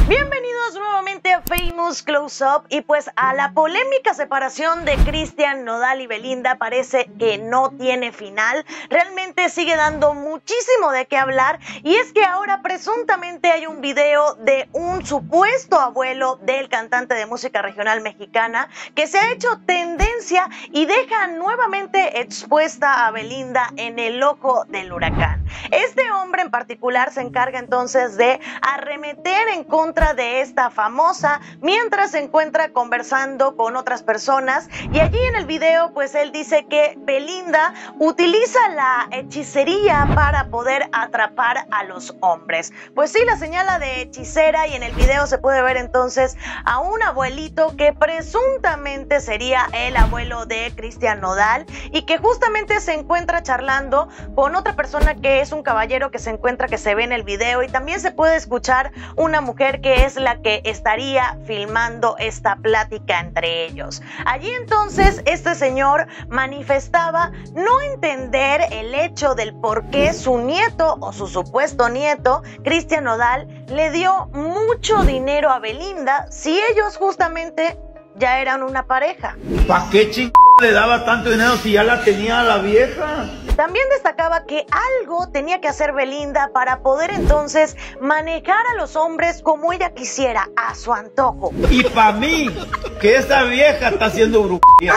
Bienvenidos nuevamente a Famous Close Up y pues a la polémica separación de Cristian Nodal y Belinda parece que no tiene final, realmente sigue dando muchísimo de qué hablar y es que ahora presuntamente hay un video de un supuesto abuelo del cantante de música regional mexicana que se ha hecho tendencia y deja nuevamente expuesta a Belinda en el ojo del huracán. Este hombre en particular se encarga entonces de arremeter en contra de esta famosa mientras se encuentra conversando con otras personas y allí en el video pues él dice que Belinda utiliza la hechicería para poder atrapar a los hombres. Pues sí, la señala de hechicera y en el video se puede ver entonces a un abuelito que presuntamente sería el abuelo de Cristian Nodal y que justamente se encuentra charlando con otra persona que es un caballero que se encuentra, que se ve en el video, y también se puede escuchar una mujer que es la que estaría filmando esta plática entre ellos. Allí entonces este señor manifestaba no entender el hecho del por qué su nieto o su supuesto nieto, Cristian Nodal, le dio mucho dinero a Belinda si ellos justamente ya eran una pareja. ¿Para qué le daba tanto dinero si ya la tenía la vieja? También destacaba que algo tenía que hacer Belinda para poder entonces manejar a los hombres como ella quisiera, a su antojo. Y para mí, que esta vieja está haciendo brujería.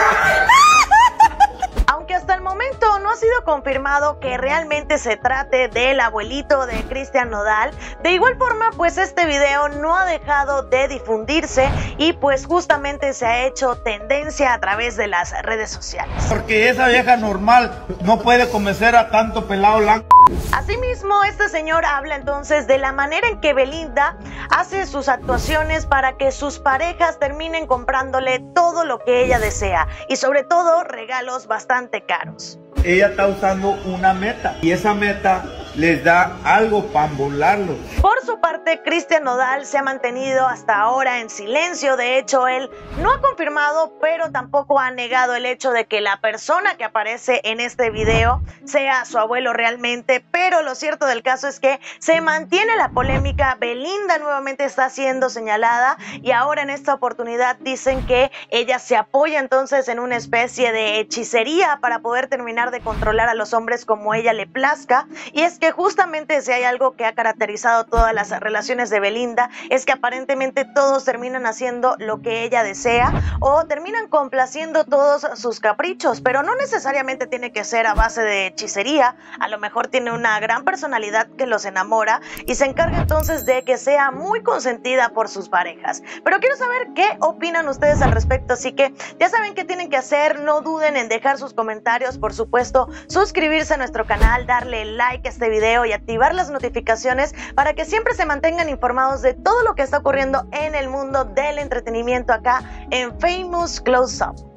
Aunque hasta el momento no ha sido confirmado que realmente se trate del abuelito de Cristian Nodal, de igual forma pues este video no ha dejado de difundirse y pues justamente se ha hecho tendencia a través de las redes sociales. Porque esa vieja normal no puede convencer a tanto pelado blanco. Asimismo, este señor habla entonces de la manera en que Belinda hace sus actuaciones para que sus parejas terminen comprándole todo lo que ella desea y sobre todo regalos bastante caros. Ella está usando una meta y esa meta les da algo para volarlo. Por su parte, Cristian Nodal se ha mantenido hasta ahora en silencio. De hecho, él no ha confirmado, pero tampoco ha negado el hecho de que la persona que aparece en este video sea su abuelo realmente. Pero lo cierto del caso es que se mantiene la polémica. Belinda nuevamente está siendo señalada y ahora en esta oportunidad dicen que ella se apoya entonces en una especie de hechicería para poder terminar de controlar a los hombres como ella le plazca. Y es que justamente si hay algo que ha caracterizado todas las relaciones de Belinda es que aparentemente todos terminan haciendo lo que ella desea o terminan complaciendo todos sus caprichos, pero no necesariamente tiene que ser a base de hechicería. A lo mejor tiene una gran personalidad que los enamora y se encarga entonces de que sea muy consentida por sus parejas. Pero quiero saber qué opinan ustedes al respecto, así que ya saben qué tienen que hacer. No duden en dejar sus comentarios, por supuesto suscribirse a nuestro canal, darle like a este video y activar las notificaciones para que siempre se mantengan informados de todo lo que está ocurriendo en el mundo del entretenimiento acá en Famous Close Up.